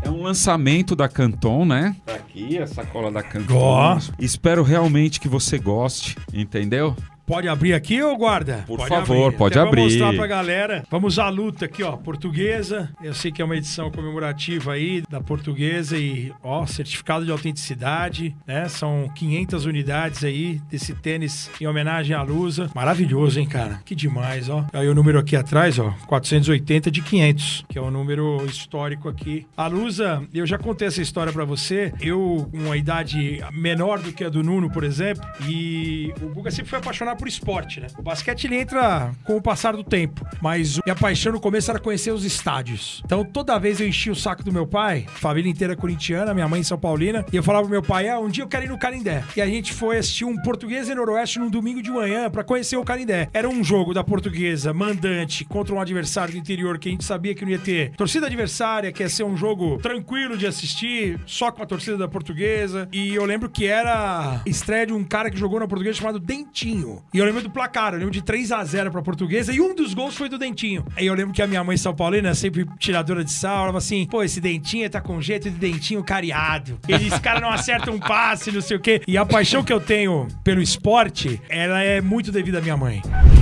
É um lançamento da Canton, né? Tá aqui a sacola da Canton. Espero realmente que você goste, entendeu? Pode abrir aqui ou guarda? Por favor, pode abrir. Vou mostrar pra galera. Vamos à luta aqui, ó. Portuguesa. Eu sei que é uma edição comemorativa aí da Portuguesa e, ó, certificado de autenticidade, né? São 500 unidades aí desse tênis em homenagem à Lusa. Maravilhoso, hein, cara? Que demais, ó. Aí o número aqui atrás, ó, 480 de 500, que é o número histórico aqui. A Lusa, eu já contei essa história pra você. Eu, com uma idade menor do que a do Nuno, por exemplo, e o Guga sempre foi apaixonado por esporte, né? O basquete, ele entra com o passar do tempo, mas minha paixão no começo era conhecer os estádios. Então, toda vez eu enchia o saco do meu pai, família inteira corintiana, minha mãe São Paulina, e eu falava pro meu pai, um dia eu quero ir no Canindé. E a gente foi assistir um Portuguesa e Noroeste num domingo de manhã pra conhecer o Canindé. Era um jogo da Portuguesa, mandante, contra um adversário do interior que a gente sabia que não ia ter torcida adversária, que ia ser um jogo tranquilo de assistir, só com a torcida da Portuguesa. E eu lembro que era estreia de um cara que jogou na Portuguesa chamado Dentinho. E eu lembro do placar, eu lembro de 3-0 pra Portuguesa e um dos gols foi do Dentinho. Aí eu lembro que a minha mãe São Paulina, sempre tiradora de sal, ela falava assim, pô, esse Dentinho tá com jeito de dentinho cariado. Esse cara não acerta um passe, não sei o quê. E a paixão que eu tenho pelo esporte, ela é muito devido à minha mãe.